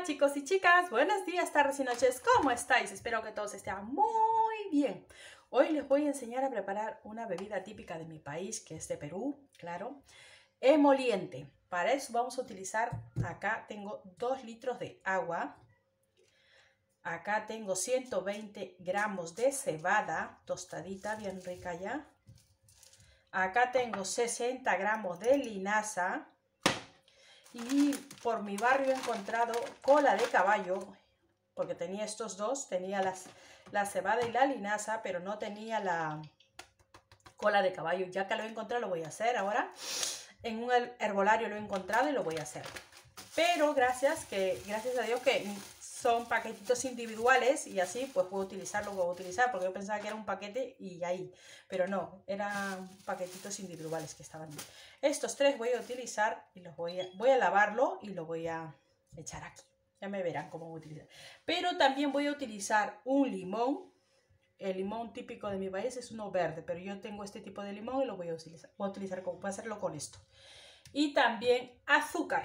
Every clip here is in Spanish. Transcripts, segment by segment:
Hola chicos y chicas, buenos días, tardes y noches, ¿cómo estáis? Espero que todos estén muy bien. Hoy les voy a enseñar a preparar una bebida típica de mi país, que es de Perú, claro, emoliente. Para eso vamos a utilizar, acá tengo 2 litros de agua, acá tengo 120 gramos de cebada tostadita, bien rica ya, acá tengo 60 gramos de linaza. Y por mi barrio he encontrado cola de caballo, porque tenía estos dos, tenía la cebada y la linaza, pero no tenía la cola de caballo. Ya que lo he encontrado, lo voy a hacer ahora. En un herbolario lo he encontrado y lo voy a hacer. Pero gracias a Dios que son paquetitos individuales y así pues puedo utilizar lo que voy a utilizar, porque yo pensaba que era un paquete y ahí, pero no, eran paquetitos individuales que estaban bien. Estos 3 voy a utilizar y los voy a lavarlo y lo voy a echar aquí. Ya me verán cómo voy a utilizar. Pero también voy a utilizar un limón. El limón típico de mi país es uno verde, pero yo tengo este tipo de limón y lo voy a utilizar. Voy a hacerlo con esto. Y también azúcar.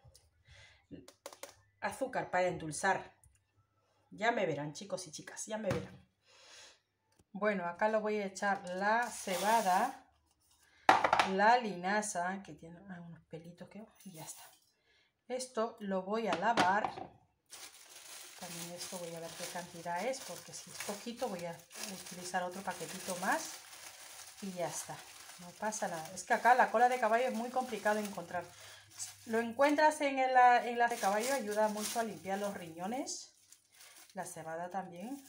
Azúcar para endulzar. Ya me verán, chicos y chicas, ya me verán. Bueno, acá lo voy a echar la cebada, la linaza, que tiene unos pelitos y ya está. Esto lo voy a lavar. También esto voy a ver qué cantidad es, porque si es poquito voy a utilizar otro paquetito más y ya está. No pasa nada. Es que acá la cola de caballo es muy complicado encontrar. Lo encuentras en la de caballo, ayuda mucho a limpiar los riñones. La cebada también.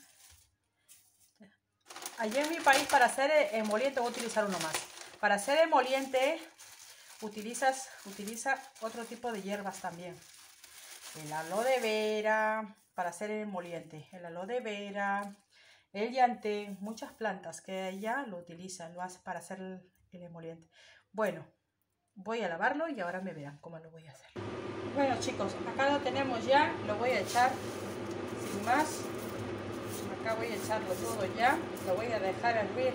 Allí en mi país, para hacer emoliente, voy a utilizar uno más. Para hacer emoliente utiliza otro tipo de hierbas también. El aloe vera, para hacer emoliente. El aloe vera, el llantén, muchas plantas que allá lo utilizan, lo hacen para hacer el emoliente. Bueno, voy a lavarlo y ahora me verán cómo lo voy a hacer. Bueno chicos, acá lo tenemos ya, lo voy a echar sin más. Acá voy a echarlo todo ya, lo voy a dejar hervir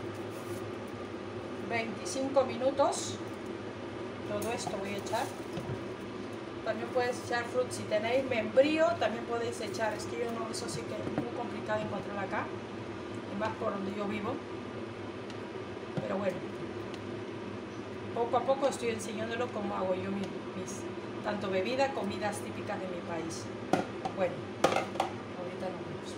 25 minutos. Todo esto voy a echar. También puedes echar fruta, si tenéis membrillo también podéis echar. Es que yo no, eso sí que es muy complicado encontrar acá, y más por donde yo vivo. Pero bueno, poco a poco estoy enseñándolo cómo hago yo mis tanto bebidas, comidas típicas de mi país. Bueno, ahorita nos vemos.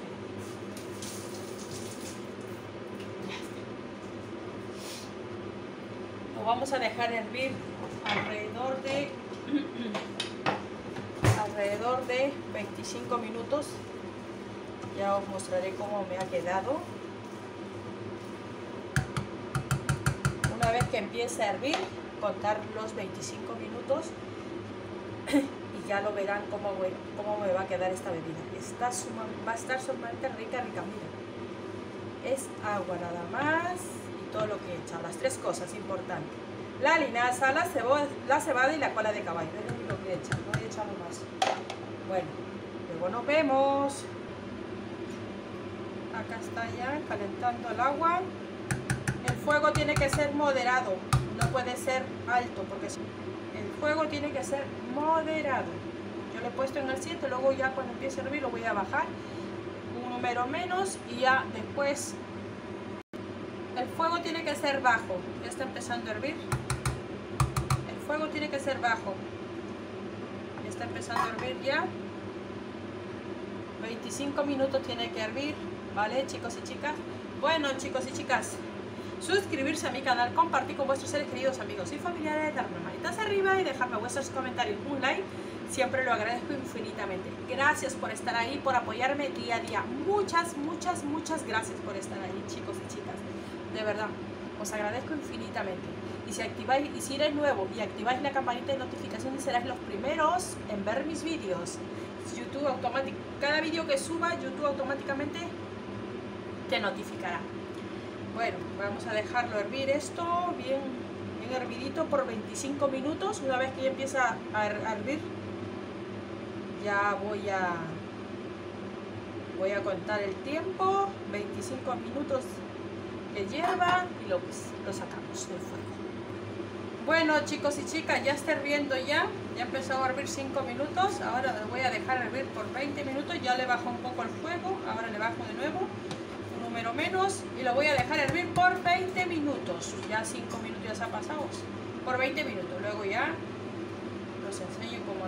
Lo vamos a dejar hervir alrededor de 25 minutos. Ya os mostraré cómo me ha quedado. Una vez que empiece a hervir, contar los 25 minutos y ya lo verán cómo me va a quedar esta bebida. Va a estar sumamente rica, mira. Es agua nada más y todo lo que he echado, las 3 cosas importantes. La linaza, la cebada y la cola de caballo. Es lo que he echado, no he echado más. Bueno, luego nos vemos. Acá está ya calentando el agua. El fuego tiene que ser moderado, no puede ser alto, porque el fuego tiene que ser moderado. Yo lo he puesto en el 7, luego ya cuando empiece a hervir lo voy a bajar un número menos y ya después el fuego tiene que ser bajo. Ya está empezando a hervir. El fuego tiene que ser bajo. Ya está empezando a hervir ya. 25 minutos tiene que hervir, ¿vale, chicos y chicas? Bueno, chicos y chicas, suscribirse a mi canal, compartir con vuestros seres queridos, amigos y familiares, darme manitas arriba y dejarme vuestros comentarios, un like, siempre lo agradezco infinitamente. Gracias por estar ahí, por apoyarme día a día. Muchas gracias por estar ahí, chicos y chicas. De verdad, os agradezco infinitamente. Y si eres nuevo y activáis la campanita de notificaciones, seréis los primeros en ver mis vídeos. YouTube cada vídeo que suba, YouTube automáticamente te notificará. Bueno, vamos a dejarlo hervir esto bien hervidito por 25 minutos. Una vez que ya empieza a hervir, ya voy a contar el tiempo. 25 minutos que hierva y lo sacamos del fuego. Bueno, chicos y chicas, ya está hirviendo ya empezó a hervir 5 minutos, ahora lo voy a dejar hervir por 20 minutos, ya le bajo un poco el fuego, ahora le bajo de nuevo, un número menos, y lo voy a dejar hervir por 20 minutos, ya 5 minutos ya se ha pasado, por 20 minutos, luego ya los enseño cómo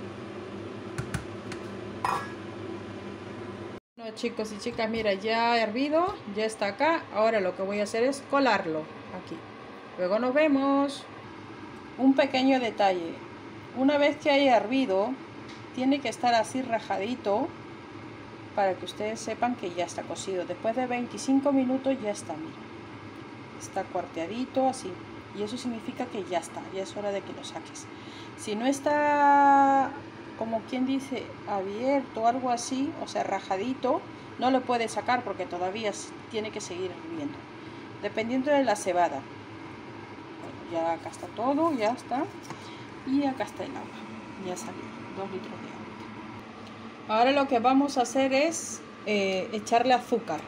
queda. Bueno, chicos y chicas, mira, ya ha hervido, ya está acá, ahora lo que voy a hacer es colarlo aquí, luego nos vemos. Un pequeño detalle, una vez que haya hervido, tiene que estar así rajadito para que ustedes sepan que ya está cocido. Después de 25 minutos ya está, mira, está cuarteadito así, y eso significa que ya está, ya es hora de que lo saques. Si no está, como quien dice, abierto o algo así, o sea, rajadito, no lo puedes sacar porque todavía tiene que seguir hirviendo, dependiendo de la cebada. Ya acá está todo, ya está. Y acá está el agua. Ya salió, 2 litros de agua. Ahora lo que vamos a hacer es echarle azúcar.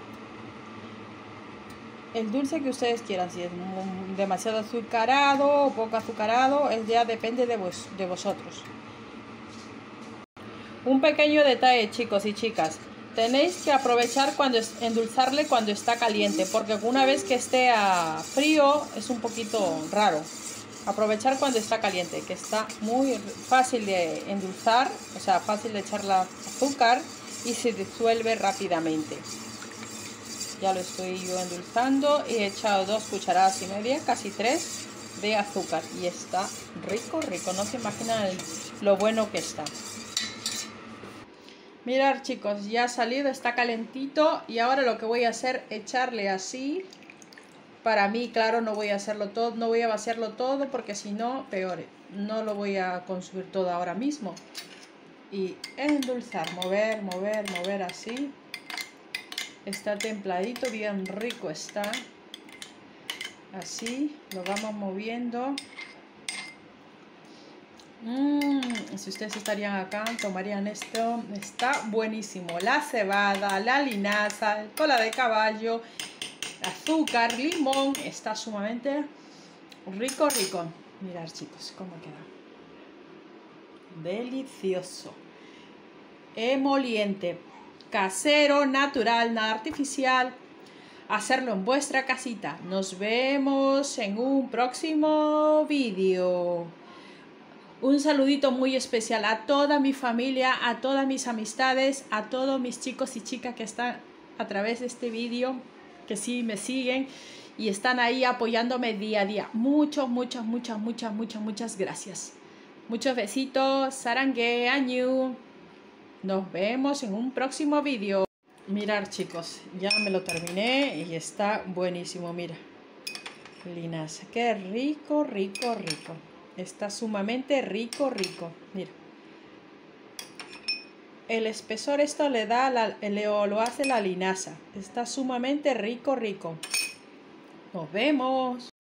El dulce que ustedes quieran, si es demasiado azucarado o poco azucarado, ya depende de vosotros. Un pequeño detalle, chicos y chicas. Tenéis que aprovechar endulzarle cuando está caliente, porque una vez que esté a frío es un poquito raro. Aprovechar cuando está caliente, que está muy fácil de endulzar, o sea, fácil de echar la azúcar y se disuelve rápidamente. Ya lo estoy yo endulzando y he echado 2 cucharadas y media, casi 3 de azúcar, y está rico, rico. No se imaginan lo bueno que está. Mirad, chicos, ya ha salido, está calentito, y ahora lo que voy a hacer es echarle así. Para mí, claro, no voy a hacerlo todo, no voy a vaciarlo todo porque si no, peor. No lo voy a consumir todo ahora mismo. Y endulzar, mover, mover, mover así. Está templadito, bien rico está. Así, lo vamos moviendo. Si ustedes estarían acá, tomarían esto. Está buenísimo. La cebada, la linaza, cola de caballo, azúcar, limón. Está sumamente rico, rico. Mirad, chicos, cómo queda. Delicioso. Emoliente. Casero, natural, nada artificial. Hacerlo en vuestra casita. Nos vemos en un próximo vídeo. Un saludito muy especial a toda mi familia, a todas mis amistades, a todos mis chicos y chicas que están a través de este vídeo, que sí me siguen y están ahí apoyándome día a día. Muchas gracias. Muchos besitos, sarangue, añu. Nos vemos en un próximo vídeo. Mirad, chicos, ya me lo terminé y está buenísimo, mira. Linaza, qué rico, rico, rico. Está sumamente rico, rico. Mira. El espesor esto le da, lo hace la linaza. Está sumamente rico, rico. Nos vemos.